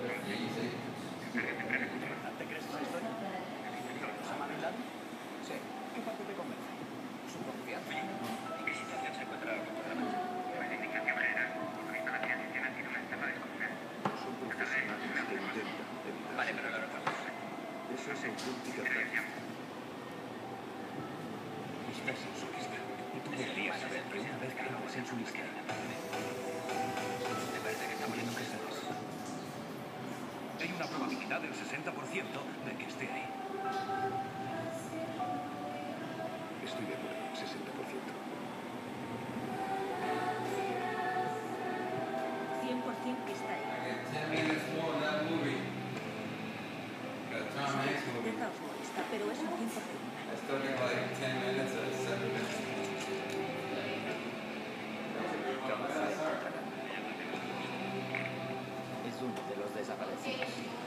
¿Te crees esa historia? ¿Osama Bin Laden? Sí. ¿Qué parte te convence? ¿Su confianza? ¿En qué situación se encuentra la doctora Mancha? Reivindicación general. Visto la financiación tiene una etapa descomunal. Son profesionales que intentan evitar. Vale, pero lo recuerdo. Eso es auténtica práctica. Estás en su lista. Y tú deberías saber que una vez que entres en su lista, ¿Te parece que está poniendo que sabes? hay una probabilidad del 60% de que esté ahí. Estoy de acuerdo, 60%. 100% que está ahí. I get 10 minutes more in that movie. Got Tom Hanks movie. Deja os molesta, pero es un 100%. I still get like 10 minutes or 7 minutes. Es uno de los desaparecidos.